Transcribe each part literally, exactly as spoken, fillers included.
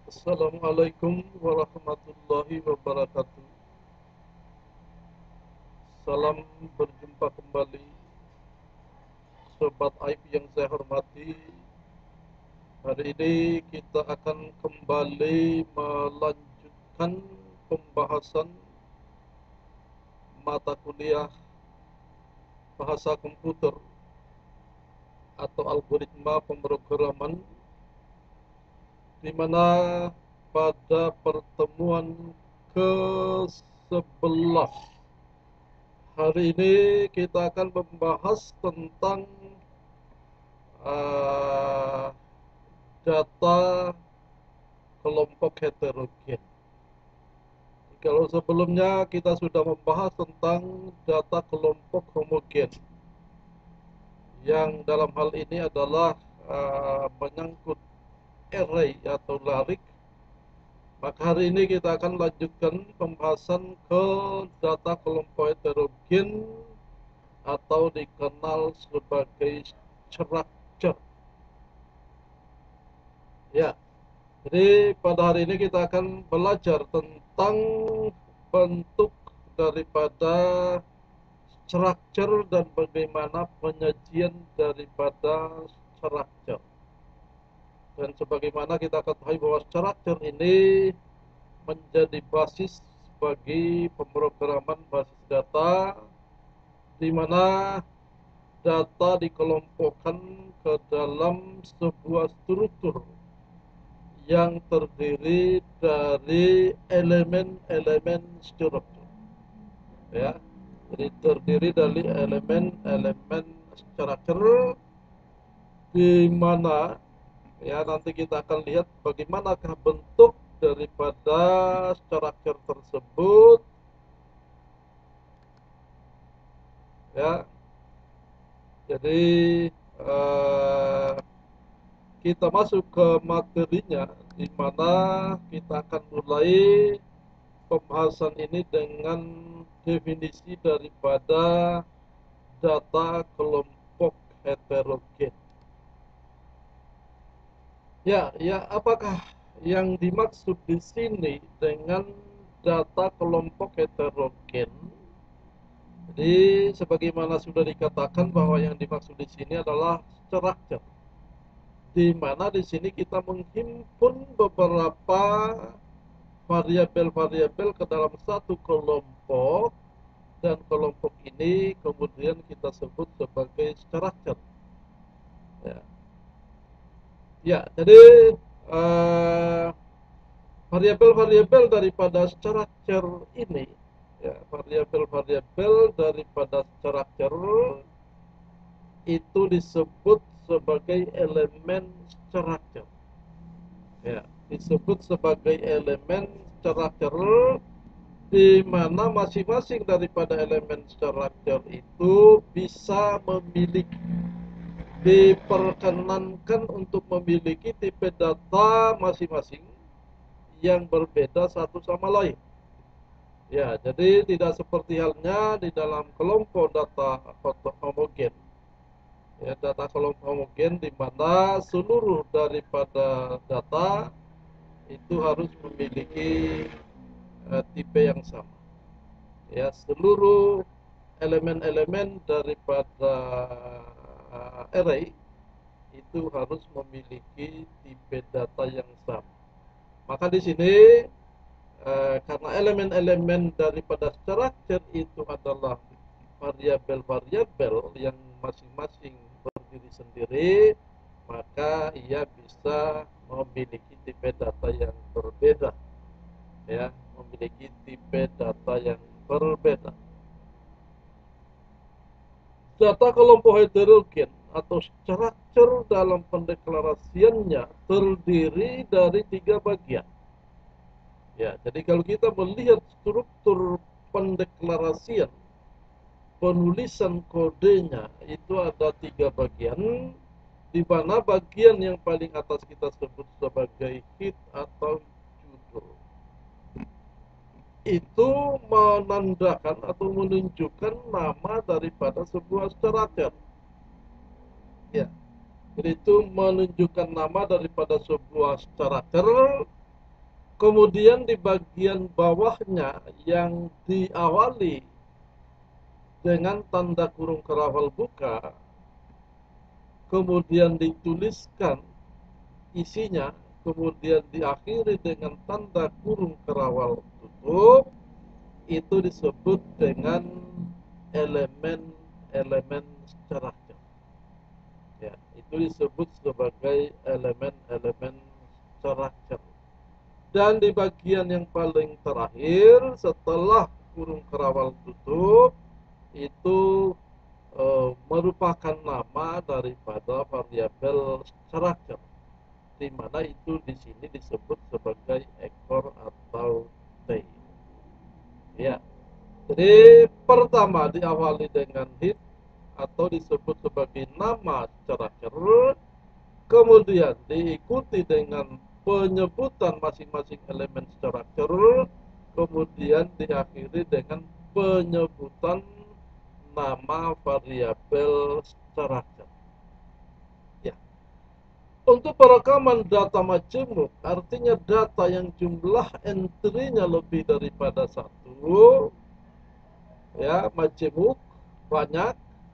Assalamualaikum warahmatullahi wabarakatuh. Salam berjumpa kembali, Sobat Aib yang saya hormati. Hari ini kita akan kembali melanjutkan pembahasan mata kuliah bahasa komputer atau algoritma pemrograman, di mana pada pertemuan ke sebelas hari ini kita akan membahas tentang uh, data kelompok heterogen. Kalau sebelumnya kita sudah membahas tentang data kelompok homogen, yang dalam hal ini adalah uh, menyangkut array atau larik. Maka hari ini kita akan lanjutkan pembahasan ke data kelompok heterogen atau dikenal sebagai structure. Ya, jadi pada hari ini kita akan belajar tentang bentuk daripada structure dan bagaimana penyajian daripada structure. Dan sebagaimana kita ketahui bahwa structure ini menjadi basis bagi pemrograman basis data, di mana data dikelompokkan ke dalam sebuah struktur yang terdiri dari elemen-elemen struktur. Ya, jadi terdiri dari elemen-elemen struktur, di mana ya nanti kita akan lihat bagaimanakah bentuk daripada struktur tersebut. Ya, jadi uh, kita masuk ke materinya, di mana kita akan mulai pembahasan ini dengan definisi daripada data kelompok heterogen. Ya, ya, apakah yang dimaksud di sini dengan data kelompok heterogen? Jadi, sebagaimana sudah dikatakan bahwa yang dimaksud di sini adalah structure, di mana di sini kita menghimpun beberapa variabel-variabel ke dalam satu kelompok, dan kelompok ini kemudian kita sebut sebagai structure. Ya, ya jadi uh, variabel-variabel daripada structure ini, ya, variabel-variabel daripada structure itu disebut sebagai elemen structure. Ya, disebut sebagai elemen structure, di mana masing-masing daripada elemen structure itu bisa memiliki, diperkenankan untuk memiliki tipe data masing-masing yang berbeda satu sama lain. Ya, jadi tidak seperti halnya di dalam kelompok data homogen. Ya, data kelompok homogen di mana seluruh daripada data itu harus memiliki uh, tipe yang sama. Ya, seluruh elemen-elemen daripada uh, array itu harus memiliki tipe data yang sama. Maka di sini uh, karena elemen-elemen daripada structure itu adalah variabel-variabel yang masing-masing berdiri sendiri, maka ia bisa memiliki tipe data yang berbeda. Ya, memiliki tipe data yang berbeda. Data kelompok heterogen atau structure dalam pendeklarasiannya terdiri dari tiga bagian. Ya, jadi kalau kita melihat struktur pendeklarasian, penulisan kodenya itu ada tiga bagian, di mana bagian yang paling atas kita sebut sebagai head atau judul. Itu menandakan atau menunjukkan nama daripada sebuah structure. Ya, jadi itu menunjukkan nama daripada sebuah structure, Kemudian di bagian bawahnya yang diawali dengan tanda kurung kerawal buka, kemudian dituliskan isinya, kemudian diakhiri dengan tanda kurung kerawal tutup, itu disebut dengan elemen-elemen struktur. Ya, itu disebut sebagai elemen-elemen struktur. Dan di bagian yang paling terakhir setelah kurung kerawal tutup itu e, merupakan nama daripada variabel struktur, di mana itu di sini disebut sebagai ekor atau tail. Ya, jadi pertama diawali dengan hit atau disebut sebagai nama struktur, kemudian diikuti dengan penyebutan masing-masing elemen struktur, kemudian diakhiri dengan penyebutan nama variabel struktur. Ya. Untuk perekaman data majemuk, artinya data yang jumlah entry-nya lebih daripada satu, ya, majemuk banyak,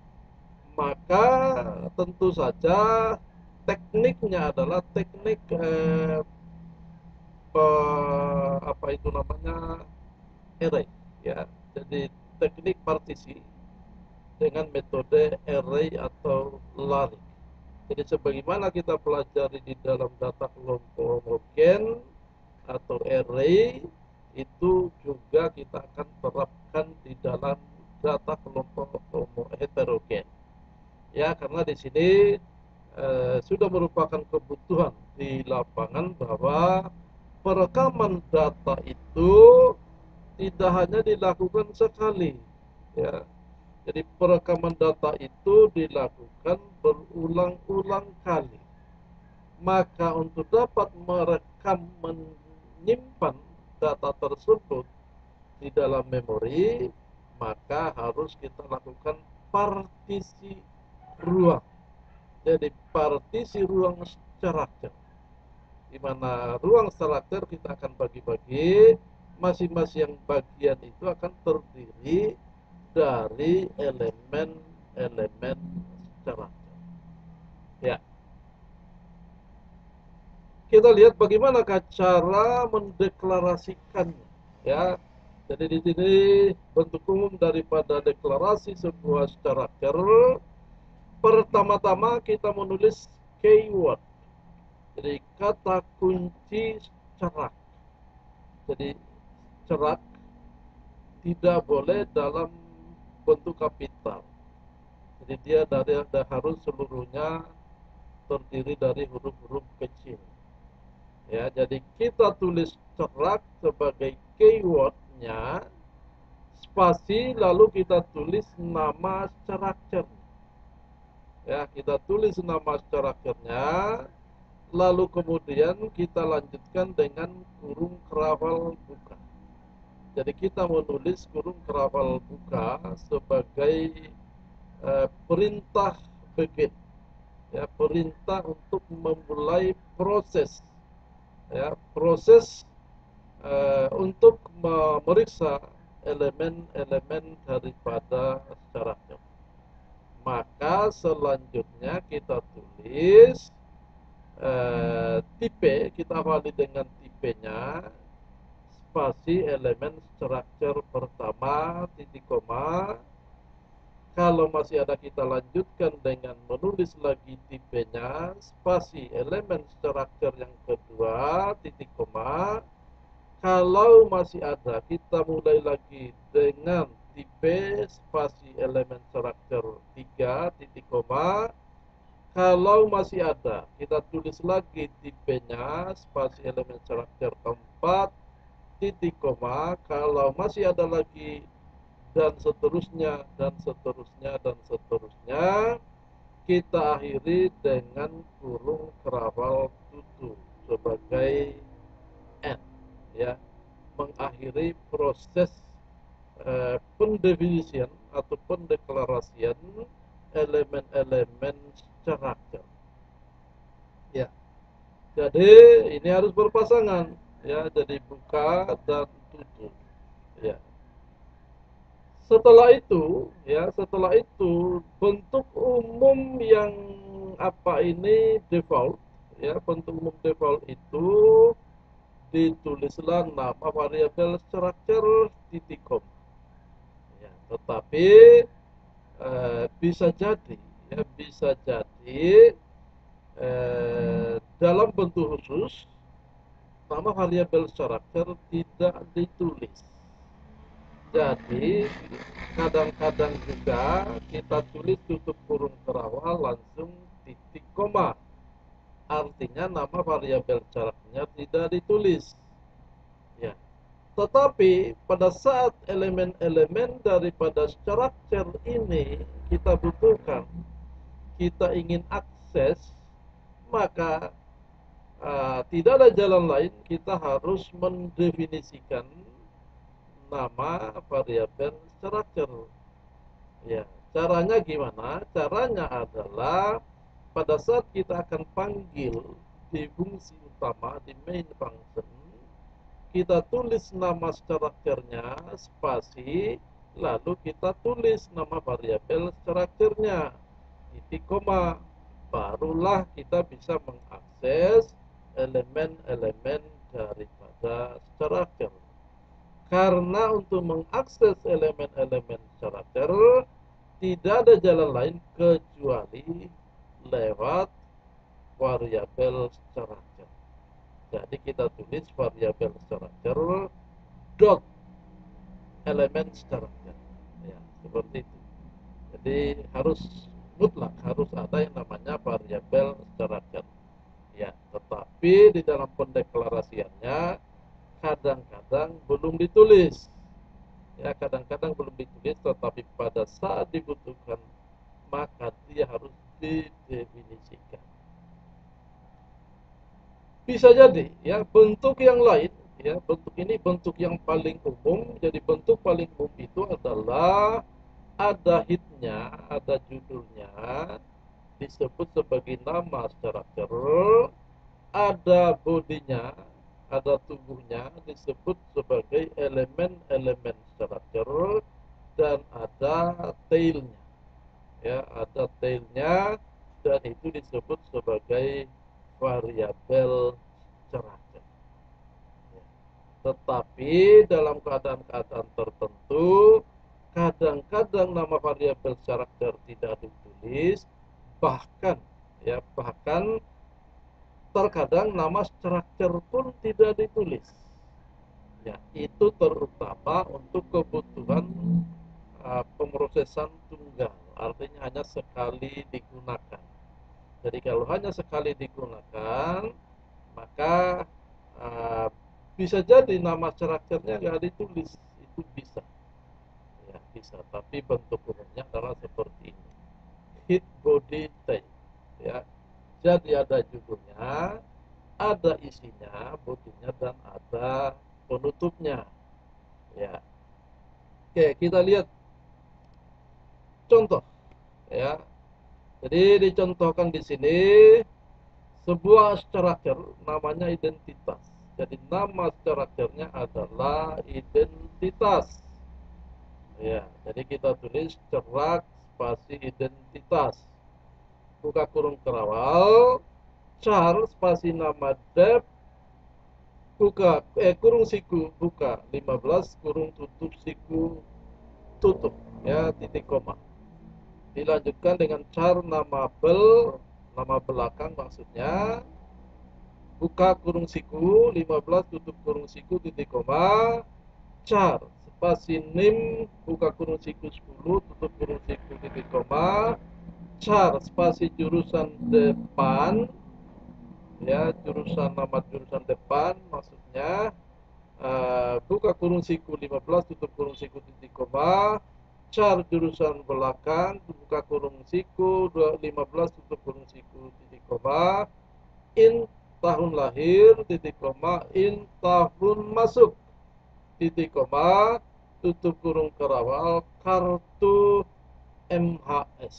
maka tentu saja tekniknya adalah teknik eh, pe, apa itu namanya array, ya. Jadi teknik partisi dengan metode array atau lari. Jadi sebagaimana kita pelajari di dalam data kelompok homogen atau array, itu juga kita akan terapkan di dalam data kelompok heterogen. Ya, karena di sini eh, sudah merupakan kebutuhan di lapangan bahwa perekaman data itu tidak hanya dilakukan sekali, ya. Jadi perekaman data itu dilakukan berulang-ulang kali. Maka untuk dapat merekam, menyimpan data tersebut di dalam memori, maka harus kita lakukan partisi ruang. Jadi partisi ruang struktur, di mana ruang struktur kita akan bagi-bagi, masing-masing bagian itu akan terdiri dari elemen-elemen struktur. Ya. Kita lihat bagaimana cara mendeklarasikannya, ya. Jadi di sini bentuk umum daripada deklarasi sebuah struktur, pertama-tama kita menulis keyword. Jadi kata kunci cerak. Jadi cerak tidak boleh dalam bentuk kapital. Jadi dia dari harus seluruhnya terdiri dari huruf-huruf kecil. Ya, jadi kita tulis cerak sebagai keywordnya, spasi, lalu kita tulis nama struktur. Ya, kita tulis nama strukturnya, lalu kemudian kita lanjutkan dengan kurung kerawal buka. Jadi kita menulis kurung kerawal buka sebagai eh, perintah begin, ya, perintah untuk memulai proses, ya, proses uh, untuk memeriksa elemen-elemen daripada struktur. Maka selanjutnya kita tulis uh, tipe, kita awali dengan tipenya, spasi elemen struktur pertama, titik koma. Kalau masih ada, kita lanjutkan dengan menulis lagi tipenya, spasi elemen struktur yang kedua, titik koma. Kalau masih ada, kita mulai lagi dengan tipe spasi elemen struktur tiga, titik koma. Kalau masih ada, kita tulis lagi tipenya, spasi elemen struktur keempat, titik koma. Kalau masih ada lagi, dan seterusnya, dan seterusnya, dan seterusnya, kita akhiri dengan kurung kerawal tutup sebagai end, ya, mengakhiri proses eh, pendefinisian atau pendeklarasian elemen-elemen struktur. Ya, jadi ini harus berpasangan ya, jadi buka dan tutup, ya. Setelah itu, ya, setelah itu bentuk umum yang apa ini default, ya, bentuk umum default itu ditulislah nama variabel structure titik com. Ya, tetapi eh, bisa jadi, ya, bisa jadi eh, dalam bentuk khusus nama variabel structure tidak ditulis. Jadi kadang-kadang juga kita tulis tutup kurung terawal langsung titik koma. Artinya nama variabel jaraknya tidak ditulis. Ya. Tetapi pada saat elemen-elemen daripada structure ini kita butuhkan, kita ingin akses, maka uh, tidak ada jalan lain, kita harus mendefinisikan nama variabel structure. Ya, caranya gimana? Caranya adalah pada saat kita akan panggil di fungsi utama di main function, kita tulis nama strukturnya spasi, lalu kita tulis nama variabel strukturnya titik koma, barulah kita bisa mengakses elemen-elemen daripada struktur. Karena untuk mengakses elemen-elemen struktur tidak ada jalan lain kecuali lewat variabel struktur. Jadi kita tulis variabel struktur dot elemen struktur. Ya, seperti itu. Jadi harus mutlak harus ada yang namanya variabel struktur. Ya, tetapi di dalam pendeklarasiannya kadang-kadang belum ditulis. Ya, kadang-kadang belum ditulis, tetapi pada saat dibutuhkan maka dia harus didefinisikan. Bisa jadi ya bentuk yang lain, ya bentuk ini bentuk yang paling umum. Jadi bentuk paling umum itu adalah ada headnya, ada judulnya, disebut sebagai nama struktur, ada bodinya, ada tubuhnya, disebut sebagai elemen-elemen struktur, dan ada tailnya, ya ada tailnya, dan itu disebut sebagai variabel struktur. Tetapi dalam keadaan-keadaan tertentu, kadang-kadang nama variabel struktur tidak ditulis, bahkan ya bahkan terkadang nama struktur pun tidak ditulis. Ya, itu terutama untuk kebutuhan uh, pemrosesan tunggal, artinya hanya sekali digunakan. Jadi kalau hanya sekali digunakan, maka uh, bisa jadi nama strukturnya nggak ditulis, itu bisa, ya bisa. Tapi bentuk umumnya adalah seperti ini, head, body, tail. Ya, jadi ada judulnya, ada isinya, bodinya, dan ada penutupnya. Ya, oke, kita lihat contoh. Ya, jadi dicontohkan di sini sebuah struktur namanya identitas. Jadi nama strukturnya adalah identitas. Ya, jadi kita tulis cerak spasi identitas. Buka kurung terawal, char spasi nama dep, buka eh kurung siku buka lima belas, kurung tutup siku tutup, ya titik koma. Dilanjutkan dengan char nama bel, nama belakang maksudnya, buka kurung siku lima belas, tutup kurung siku titik koma, char spasi nim, buka kurung siku sepuluh, tutup kurung siku titik koma, char spasi jurusan depan, ya jurusan nama jurusan depan maksudnya, uh, buka kurung siku lima belas, tutup kurung siku titik koma, char jurusan belakang, buka kurung siku lima belas, tutup kurung siku titik koma, in tahun lahir titik koma, in tahun masuk titik koma, tutup kurung kerawal, kartu M H S,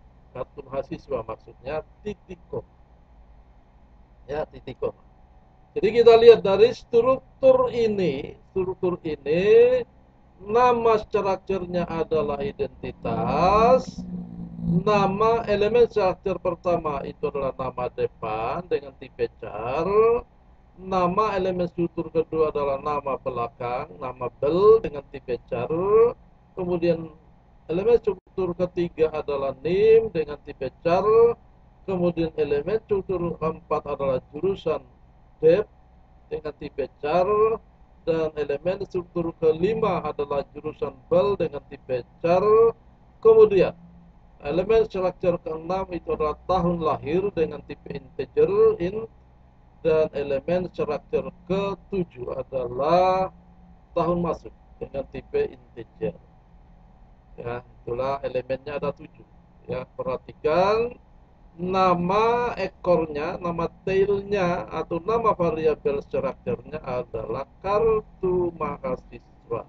kartu mahasiswa maksudnya, titik koma, ya titik koma. Jadi kita lihat dari struktur ini, struktur ini, nama strukturnya adalah identitas. Nama elemen struktur pertama itu adalah nama depan dengan tipe char. Nama elemen struktur kedua adalah nama belakang, nama bel dengan tipe char. Kemudian elemen struktur ketiga adalah nim dengan tipe char. Kemudian elemen struktur keempat adalah jurusan depth dengan tipe char. Dan elemen struktur kelima adalah jurusan bel dengan tipe char. Kemudian elemen struktur keenam itu adalah tahun lahir dengan tipe integer int. Dan elemen struktur ketujuh adalah tahun masuk dengan tipe integer. Ya, itulah elemennya ada tujuh. Ya, perhatikan nama ekornya, nama tailnya atau nama variabel strukturnya adalah kartu mahasiswa.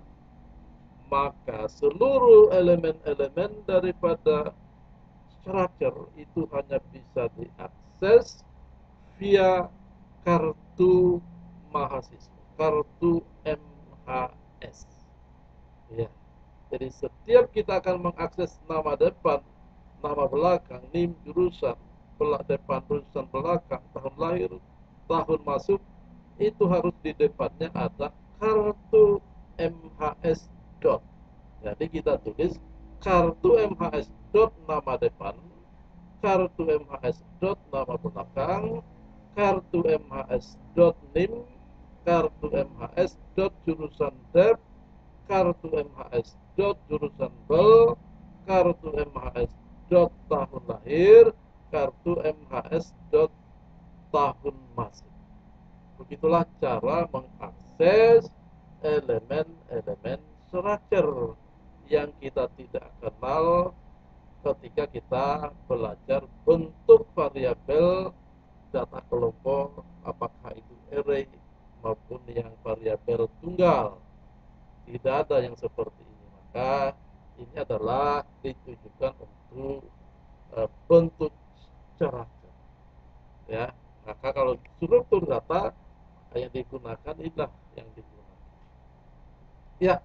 Maka seluruh elemen-elemen daripada struktur itu hanya bisa diakses via kartu mahasiswa, kartu M H S. Ya. Jadi setiap kita akan mengakses nama depan, nama belakang, nim, jurusan, belak depan, jurusan belakang, tahun lahir, tahun masuk, itu harus di depannya ada kartu M H S dot. Jadi kita tulis kartu M H S dot nama depan, kartu M H S dot nama belakang, kartu M H S dot nim, kartu M H S dot jurusan dep, kartu M H S dot jurusan bel, kartu M H S dot tahun lahir, kartu M H S dot tahun masuk. Begitulah cara mengakses elemen-elemen struktur yang kita tidak kenal ketika kita belajar bentuk variabel data kelompok, apakah itu array maupun yang variabel tunggal. Tidak ada yang seperti ini. Maka ini adalah ditujukan untuk e, bentuk struktur. Ya, maka kalau struktur data yang digunakan inilah yang digunakan. Ya,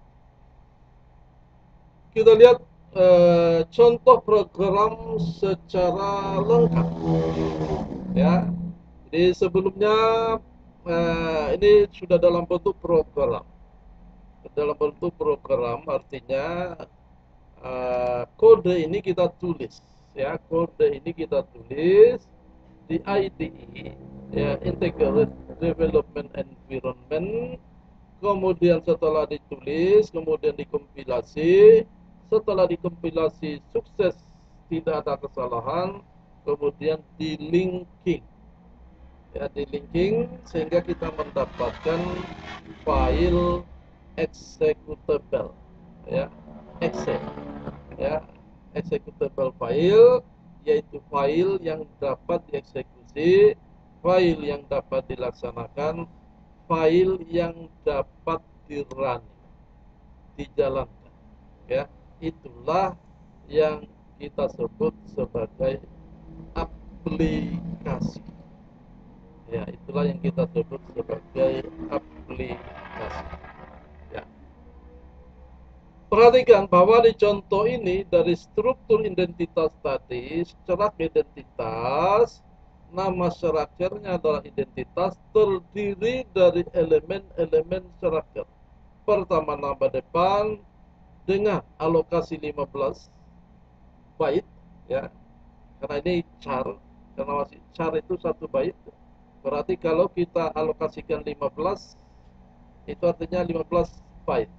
kita lihat e, contoh program secara lengkap. Ya, jadi sebelumnya eh, ini sudah dalam bentuk program. Dalam bentuk program artinya eh, kode ini kita tulis, ya kode ini kita tulis di I D E, ya Integrated Development Environment. Kemudian setelah ditulis, kemudian dikompilasi. Setelah dikompilasi sukses, tidak ada kesalahan, kemudian di linking. Ya, di linking sehingga kita mendapatkan file executable, ya exe, ya executable file, yaitu file yang dapat dieksekusi, file yang dapat dilaksanakan, file yang dapat dirun, dijalankan. Ya, itulah yang kita sebut sebagai aplikasi. Ya, itulah yang kita sebut sebagai aplikasi. Ya. Perhatikan bahwa di contoh ini dari struktur identitas tadi, secara identitas, nama strukturnya adalah identitas terdiri dari elemen-elemen struktur. Pertama nama depan dengan alokasi lima belas byte, ya. Karena ini char, karena masih char itu satu byte. Berarti kalau kita alokasikan lima belas, itu artinya lima belas byte.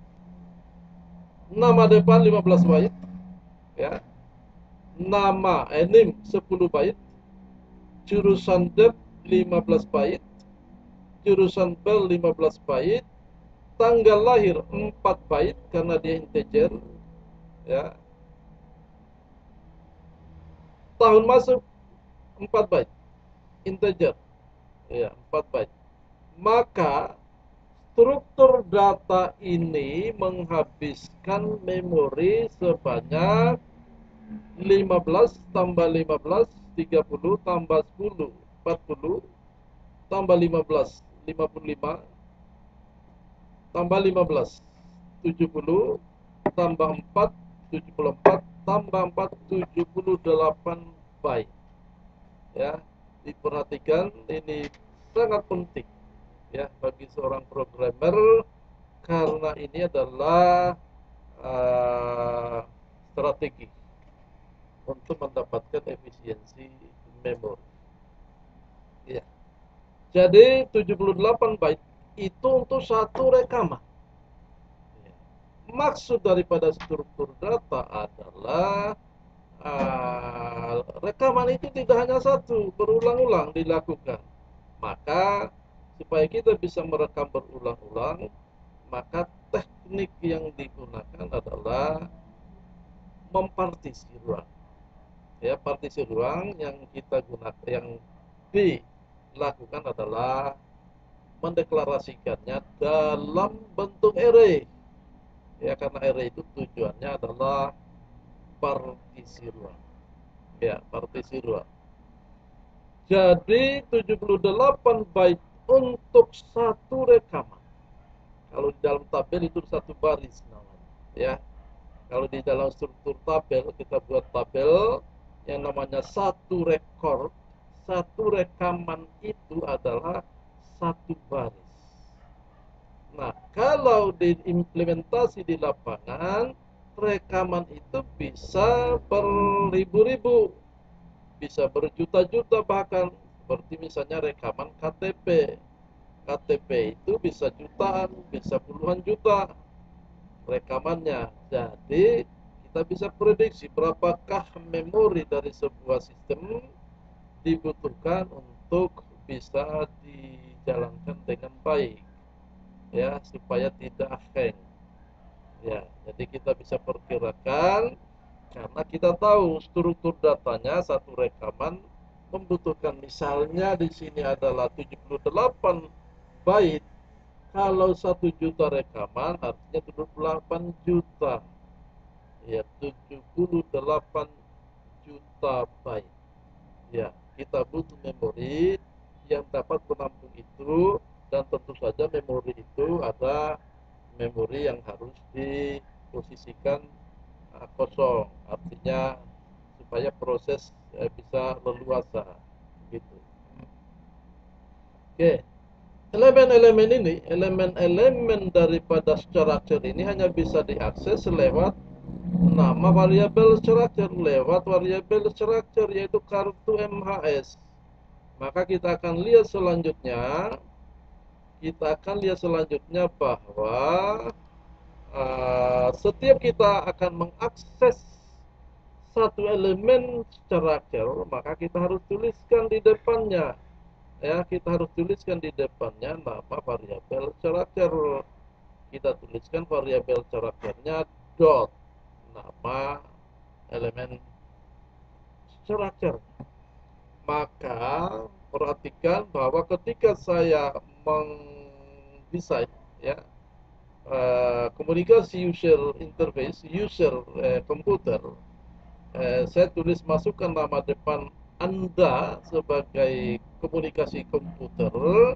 Nama depan lima belas byte, ya. Nama enim sepuluh byte, jurusan dep lima belas byte, jurusan bel lima belas byte, tanggal lahir empat byte karena dia integer, ya. Tahun masuk empat byte, integer. Ya, empat byte. Maka struktur data ini menghabiskan memori sebanyak lima belas tambah lima belas, tiga puluh tambah sepuluh, empat puluh. tambah lima belas, lima puluh lima, tambah lima belas, tujuh puluh, tambah empat, tujuh puluh empat, tambah empat, tujuh puluh delapan byte. Ya, diperhatikan, ini sangat penting ya bagi seorang programmer, karena ini adalah uh, strategi untuk mendapatkan efisiensi memori. Ya. Jadi tujuh puluh delapan byte itu untuk satu rekaman. Ya. Maksud daripada struktur data adalah uh, rekaman itu tidak hanya satu, berulang-ulang dilakukan. Maka supaya kita bisa merekam berulang-ulang, maka teknik yang digunakan adalah mempartisi ruang. Ya, partisi ruang yang kita gunakan, yang dilakukan adalah mendeklarasikannya dalam bentuk array. Ya, karena array itu tujuannya adalah partisi ruang. Ya, partisi ruang. Jadi tujuh puluh delapan byte untuk satu rekaman. Kalau di dalam tabel itu satu baris namanya. Ya, kalau di dalam struktur tabel kita buat tabel yang namanya satu rekor, satu rekaman itu adalah satu baris. Nah, kalau diimplementasi di lapangan, rekaman itu bisa beribu-ribu, bisa berjuta-juta bahkan, seperti misalnya rekaman K T P. K T P itu bisa jutaan, bisa puluhan juta rekamannya. Jadi kita bisa prediksi berapakah memori dari sebuah sistem dibutuhkan untuk bisa dijalankan dengan baik, ya, supaya tidak hang. Ya, jadi kita bisa perkirakan karena kita tahu struktur datanya satu rekaman membutuhkan, misalnya di sini adalah tujuh puluh delapan byte. Kalau satu juta rekaman artinya tujuh puluh delapan juta. Ya, tujuh puluh delapan juta byte. Ya, kita butuh memori yang dapat menampung itu, dan tentu saja memori itu ada memori yang harus diposisikan uh, kosong, artinya supaya proses uh, bisa leluasa gitu. Oke. Elemen-elemen ini, elemen-elemen daripada structure ini hanya bisa diakses lewat nama variabel structure, lewat variabel structure yaitu kartu M H S. Maka kita akan lihat selanjutnya, kita akan lihat selanjutnya bahwa uh, setiap kita akan mengakses satu elemen structure, maka kita harus tuliskan di depannya. Ya, kita harus tuliskan di depannya nama variabel structure. Kita tuliskan variabel structure-nya dot nama elemen structure. Maka perhatikan bahwa ketika saya mendesain, ya, uh, komunikasi user interface, user uh, komputer, uh, saya tulis masukkan nama depan Anda sebagai komunikasi komputer,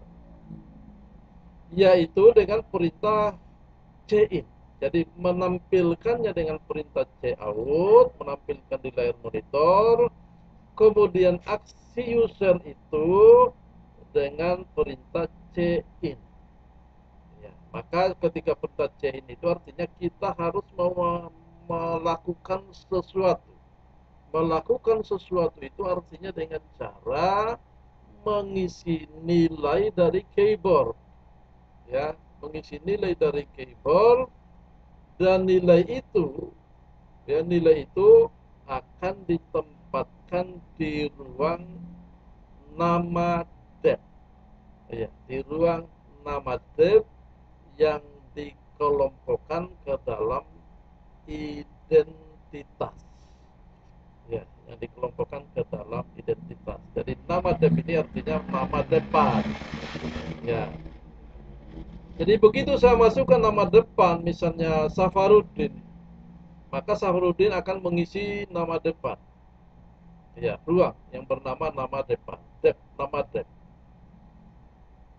yaitu dengan perintah cin. Jadi menampilkannya dengan perintah cout, menampilkan di layar monitor. Kemudian aksi user itu dengan perintah cin. Ya, maka ketika perintah cin itu artinya kita harus mau melakukan sesuatu. Melakukan sesuatu itu artinya dengan cara mengisi nilai dari keyboard. Ya, mengisi nilai dari keyboard, dan nilai itu, ya, nilai itu akan ditempatkan di ruang nama dep, ya, di ruang nama dep yang dikelompokkan ke dalam identitas, ya, yang dikelompokkan ke dalam identitas. Jadi nama dep ini artinya nama depan, ya. Jadi begitu saya masukkan nama depan, misalnya Safarudin, maka Safarudin akan mengisi nama depan, ya, ruang yang bernama nama depan, dep, nama dep.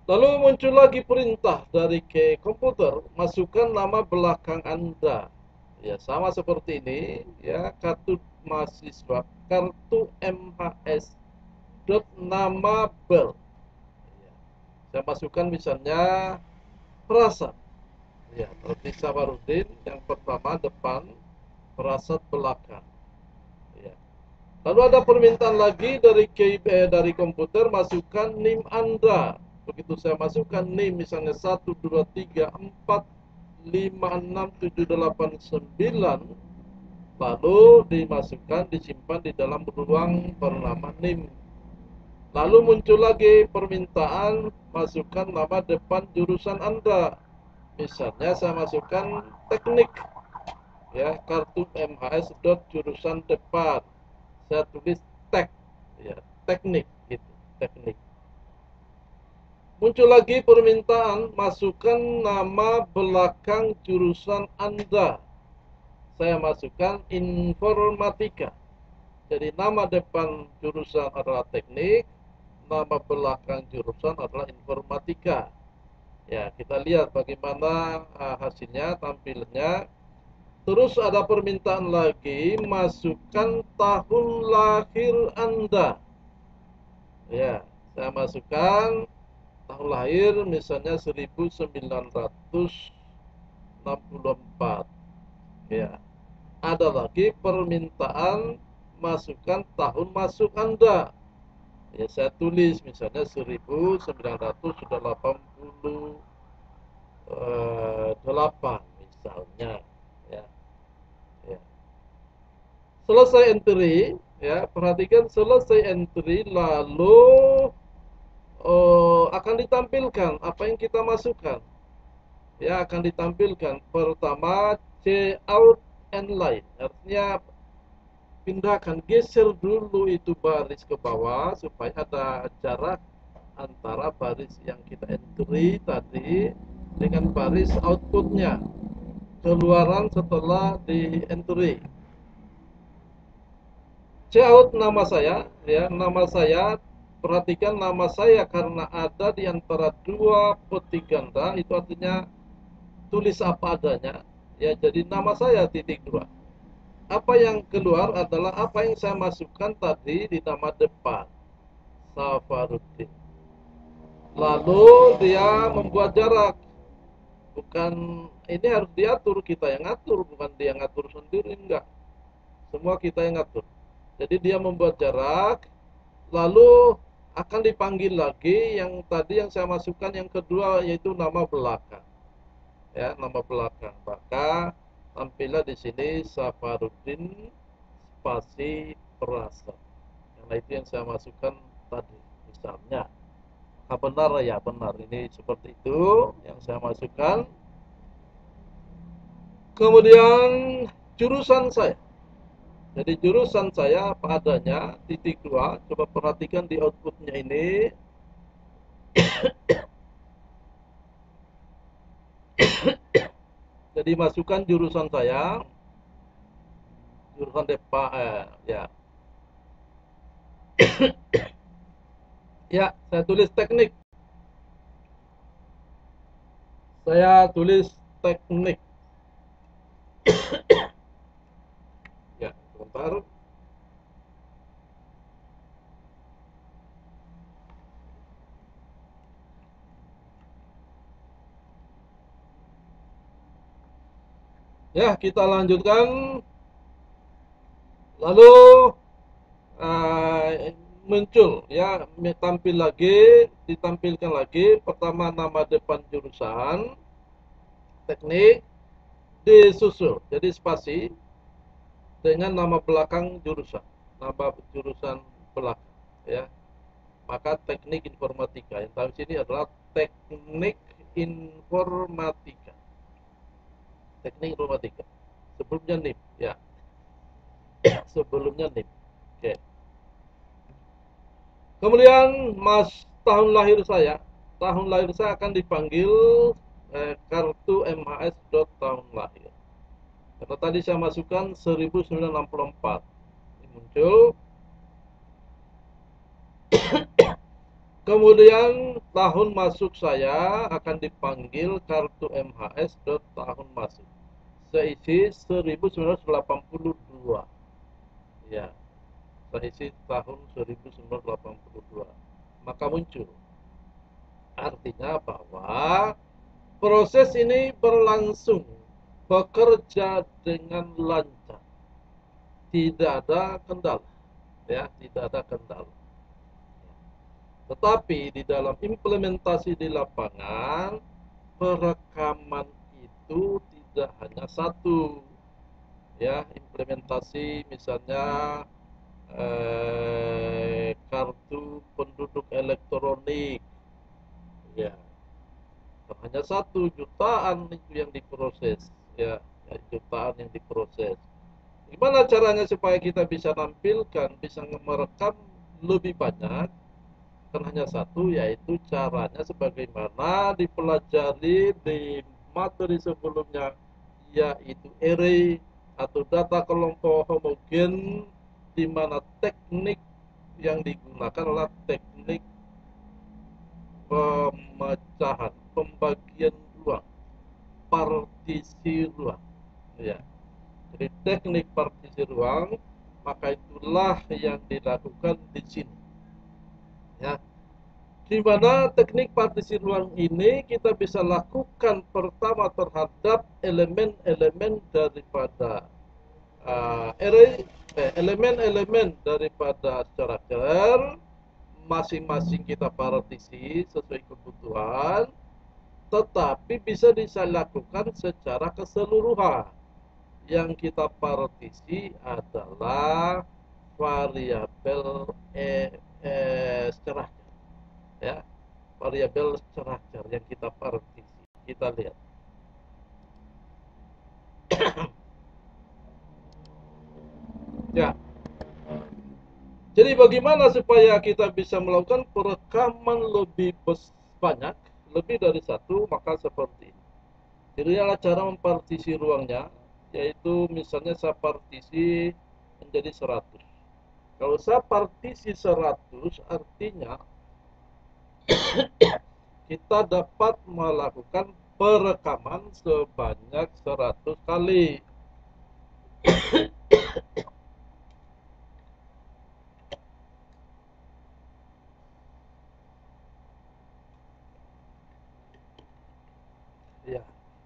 Lalu muncul lagi perintah dari ke komputer, masukkan nama belakang Anda. Ya, sama seperti ini, ya, kartu mahasiswa, kartu M H S, dot nama bel. Ya, saya masukkan misalnya perasaan. Ya, seperti Sabarudin, yang pertama depan, perasaan belakang. Ya. Lalu ada permintaan lagi dari eh, dari komputer, masukkan NIM Anda. Begitu saya masukkan NIM misalnya satu dua tiga empat lima enam tujuh delapan sembilan, lalu dimasukkan, disimpan di dalam ruang bernama NIM. Lalu muncul lagi permintaan, masukkan nama depan jurusan Anda. Misalnya saya masukkan teknik, ya, kartu M H S dot jurusan depan. Saya tulis tek, ya, teknik gitu, teknik. Muncul lagi permintaan, masukkan nama belakang jurusan Anda. Saya masukkan informatika. Jadi nama depan jurusan adalah teknik, nama belakang jurusan adalah informatika. Ya, kita lihat bagaimana uh, hasilnya, tampilnya. Terus ada permintaan lagi, masukkan tahun lahir Anda. Ya, saya masukkan tahun lahir misalnya seribu sembilan ratus enam puluh empat. Ya. Ada lagi permintaan, masukkan tahun masuk Anda. Ya, saya tulis misalnya seribu sembilan ratus delapan puluh delapan misalnya, ya. Ya. Selesai entry, ya, perhatikan selesai entry, lalu oh, akan ditampilkan apa yang kita masukkan. Ya, akan ditampilkan pertama C out and line, artinya pindahkan, geser dulu itu baris ke bawah supaya ada jarak antara baris yang kita entry tadi dengan baris outputnya, keluaran setelah di entry. C out nama saya, ya, nama saya. Perhatikan nama saya karena ada di antara dua petik ganda, itu artinya tulis apa adanya, ya, jadi nama saya titik dua. Apa yang keluar adalah apa yang saya masukkan tadi di nama depan, Safarudin. Lalu dia membuat jarak, bukan, ini harus diatur, kita yang ngatur, bukan dia ngatur sendiri, enggak, semua kita yang ngatur. Jadi dia membuat jarak, lalu akan dipanggil lagi yang tadi yang saya masukkan yang kedua, yaitu nama belakang, ya, nama belakang. Maka tampillah di sini Safarudin spasi perasa, karena itu yang saya masukkan tadi misalnya. Nah, benar ya, benar, ini seperti itu yang saya masukkan. Kemudian jurusan saya, jadi jurusan saya apa adanya, titik dua. Coba perhatikan di outputnya ini. Jadi masukkan jurusan saya, jurusan depa, eh, ya. Ya, saya tulis teknik. Saya tulis teknik. Ya, sebentar. Ya, kita lanjutkan. Lalu uh, muncul, ya, tampil lagi, ditampilkan lagi. Pertama nama depan jurusan teknik, disusul, jadi spasi dengan nama belakang jurusan, nama jurusan belakang, ya. Maka teknik informatika, yang tahu sini adalah teknik informatika, teknik informatika. Sebelumnya NIM, ya, sebelumnya NIM. Oke. Kemudian mas tahun lahir saya, tahun lahir saya akan dipanggil eh, kartu M H S dot tahun lahir. Karena tadi saya masukkan seribu sembilan ratus enam puluh empat. Ini muncul. Kemudian tahun masuk saya akan dipanggil kartu M H S ke tahun masuk. Seisi seribu sembilan ratus delapan puluh dua. Ya, seisi tahun seribu sembilan ratus delapan puluh dua. Maka muncul. Artinya bahwa proses ini berlangsung, bekerja dengan lancar. Tidak ada kendala. Ya, tidak ada kendala. Tetapi di dalam implementasi di lapangan, perekaman itu tidak hanya satu. Ya, implementasi misalnya eh, kartu penduduk elektronik. Ya, hanya satu, jutaan itu yang diproses. Ya, ya, jutaan yang diproses. Gimana caranya supaya kita bisa nampilkan, bisa merekam lebih banyak? Kan hanya satu, yaitu caranya sebagaimana dipelajari di materi sebelumnya, yaitu array atau data kelompok homogen, di mana teknik yang digunakan adalah teknik pemecahan, pembagian ruang, partisi ruang. Ya, jadi teknik partisi ruang, maka itulah yang dilakukan di sini. Ya, di mana teknik partisi ruang ini kita bisa lakukan pertama terhadap elemen-elemen daripada uh, array, eh, elemen-elemen daripada struktur, masing-masing kita partisi sesuai kebutuhan, tetapi bisa dilakukan secara keseluruhan. Yang kita partisi adalah variabel e, e, struktur, ya, variabel struktur yang kita partisi. Kita lihat. Ya. Jadi bagaimana supaya kita bisa melakukan perekaman lebih banyak, lebih dari satu, maka seperti ini. Jadi adalah cara mempartisi ruangnya, yaitu misalnya saya partisi menjadi seratus. Kalau saya partisi seratus, artinya kita dapat melakukan perekaman sebanyak seratus kali. Ya.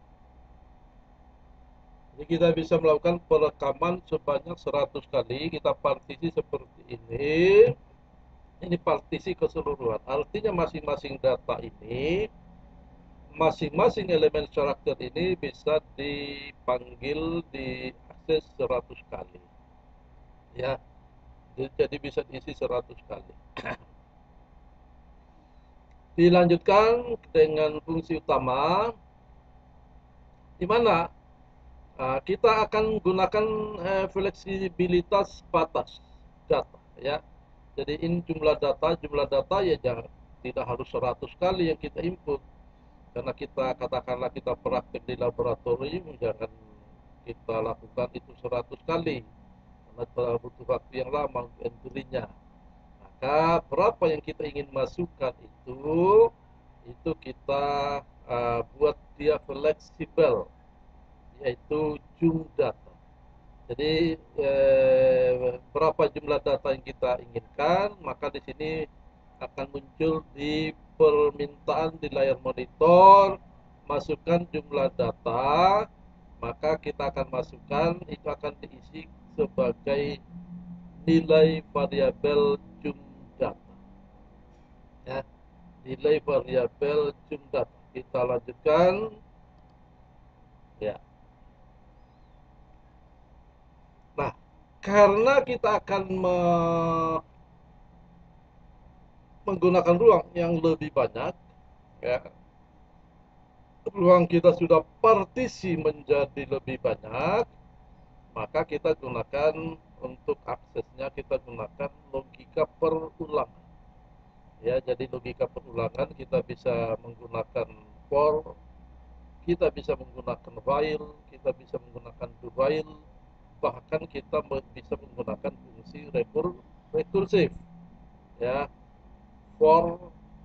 Jadi kita bisa melakukan perekaman sebanyak seratus kali. Kita partisi seperti ini. Ini partisi keseluruhan. Artinya masing-masing data ini, masing-masing elemen struktur ini bisa dipanggil, diakses seratus kali. Ya, jadi bisa diisi seratus kali. Dilanjutkan dengan fungsi utama, di mana uh, kita akan gunakan uh, fleksibilitas batas data. Ya, jadi ini jumlah data, jumlah data ya jangan, tidak harus seratus kali yang kita input. Karena kita katakanlah kita praktek di laboratorium, jangan kita lakukan itu seratus kali karena butuh waktu yang lama untuk entry-nya. Maka berapa yang kita ingin masukkan itu, itu kita uh, buat dia fleksibel, yaitu jumdata. Jadi eh, berapa jumlah data yang kita inginkan, maka di sini akan muncul di permintaan di layar monitor, masukkan jumlah data, maka kita akan masukkan, itu akan diisi sebagai nilai variabel jumdata. Ya, nilai variabel jumdata. Kita lanjutkan. Ya. Nah, karena kita akan me menggunakan ruang yang lebih banyak, ya, ruang kita sudah partisi menjadi lebih banyak, maka kita gunakan untuk aksesnya, kita gunakan logika perulangan. Ya, jadi logika perulangan kita bisa menggunakan for, kita bisa menggunakan while, kita bisa menggunakan do while, bahkan kita bisa menggunakan fungsi rekur rekursif. Ya, for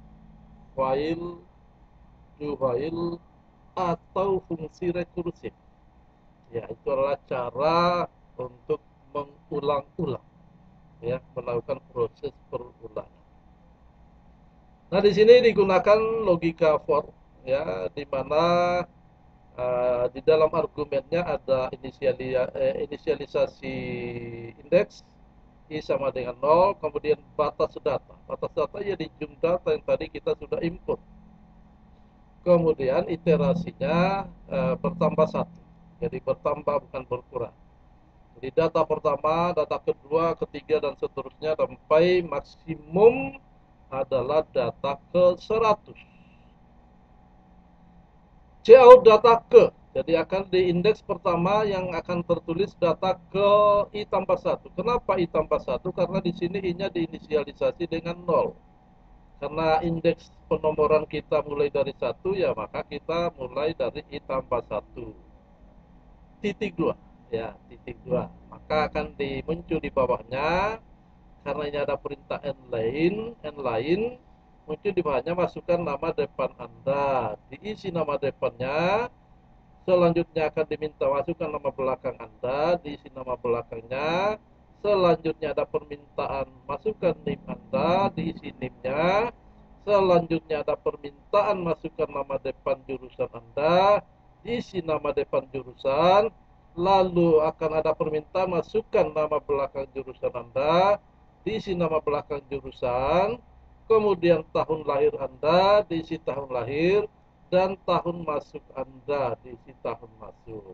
while, do while, atau fungsi rekursif. Ya, itu adalah cara untuk mengulang-ulang, ya, melakukan proses perulangan. Nah, di sini digunakan logika for, ya, di mana uh, di dalam argumennya ada inisiali, eh, inisialisasi indeks I sama dengan nol, kemudian batas data. Batas data ya di jumlah data yang tadi kita sudah input. Kemudian iterasinya uh, bertambah satu. Jadi bertambah bukan berkurang. Jadi data pertama, data kedua, ketiga, dan seterusnya sampai maksimum adalah data ke seratus. Cout data ke, jadi akan di indeks pertama yang akan tertulis data ke I tambah satu. Kenapa I tambah satu? Karena di sini I-nya diinisialisasi dengan nol. Karena indeks penomoran kita mulai dari satu, ya maka kita mulai dari I tambah satu. Titik dua. Ya, titik dua. Maka akan dimuncul di bawahnya, karena ini ada perintah n lain, n lain, muncul di bawahnya masukkan nama depan Anda, diisi nama depannya, selanjutnya akan diminta masukkan nama belakang Anda, diisi nama belakangnya, selanjutnya ada permintaan masukkan nim Anda, diisi nimnya, selanjutnya ada permintaan masukkan nama depan jurusan Anda, diisi nama depan jurusan, lalu akan ada permintaan masukkan nama belakang jurusan Anda, diisi nama belakang jurusan, kemudian tahun lahir Anda, diisi tahun lahir, dan tahun masuk Anda, diisi tahun masuk.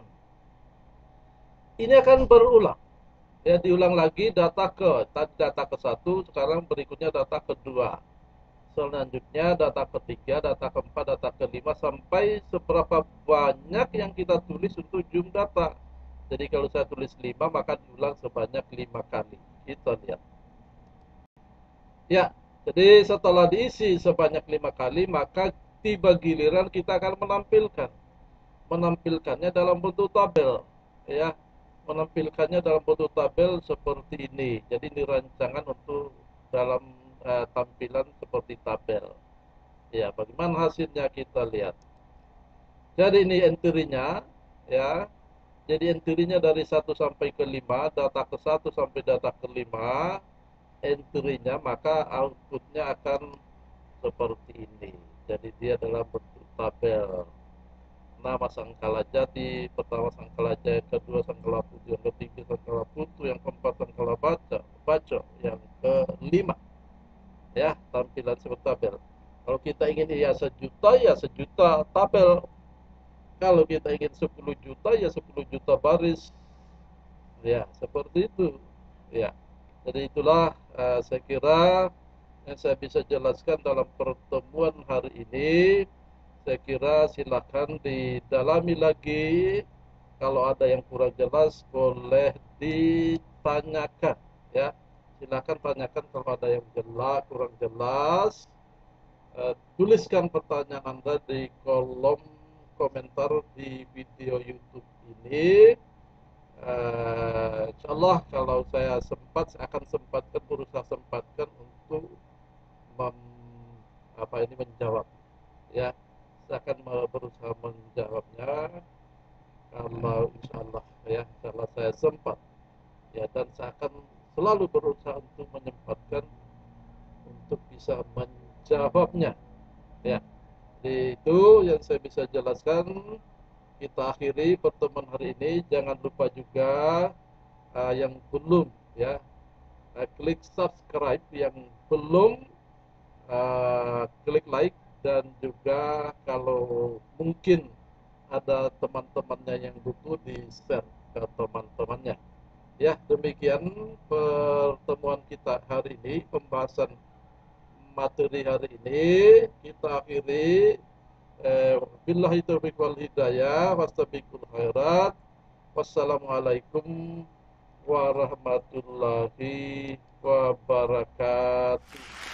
Ini akan berulang. Ya, diulang lagi data ke, tadi data ke satu, sekarang berikutnya data kedua. Selanjutnya data ketiga, data keempat, data kelima, sampai seberapa banyak yang kita tulis untuk jumlah data. Jadi kalau saya tulis lima, maka diulang sebanyak lima kali. Kita lihat. Ya, jadi setelah diisi sebanyak lima kali, maka tiba giliran kita akan menampilkan. Menampilkannya dalam bentuk tabel. Ya, menampilkannya dalam bentuk tabel seperti ini. Jadi ini rancangan untuk dalam Uh, tampilan seperti tabel. Ya, bagaimana hasilnya kita lihat. Jadi ini entry-nya, ya. Jadi entry-nya dari satu sampai ke lima, data ke satu sampai data ke lima, entry-nya, maka output-nya akan seperti ini. Jadi dia adalah bentuk tabel. Nama Sangkala Jati, pertama Sangkala Jaya, kedua Sangkala Putu, yang ketiga Sangkala Putu, yang keempat Sangkala Baca, Baco, yang kelima. Ya, tampilan seperti tabel. Kalau kita ingin ya sejuta, ya sejuta tabel. Kalau kita ingin sepuluh juta, ya sepuluh juta baris. Ya, seperti itu. Ya, jadi itulah uh, saya kira yang saya bisa jelaskan dalam pertemuan hari ini. Saya kira silakan didalami lagi. Kalau ada yang kurang jelas, boleh ditanyakan. Ya, silakan tanyakan kalau ada yang jelas, kurang jelas. Uh, tuliskan pertanyaan Anda di kolom komentar di video YouTube ini. Uh, Insya Allah kalau saya sempat, saya akan sempatkan, berusaha sempatkan untuk mem, apa ini menjawab. Ya, saya akan berusaha menjawabnya. Kalau Insya Allah, ya, Insya Allah saya sempat. Ya, dan saya akan selalu berusaha untuk menyempatkan untuk bisa menjawabnya. Ya, jadi itu yang saya bisa jelaskan. Kita akhiri pertemuan hari ini. Jangan lupa juga uh, yang belum, ya, uh, klik subscribe, yang belum uh, klik like, dan juga kalau mungkin ada teman-temannya yang butuh di share ke teman-temannya. Ya, demikian pertemuan kita hari ini, pembahasan materi hari ini kita akhiri. Eh, billahi taufiq wal hidayah, wastabiqul khairat. Wassalamualaikum warahmatullahi wabarakatuh.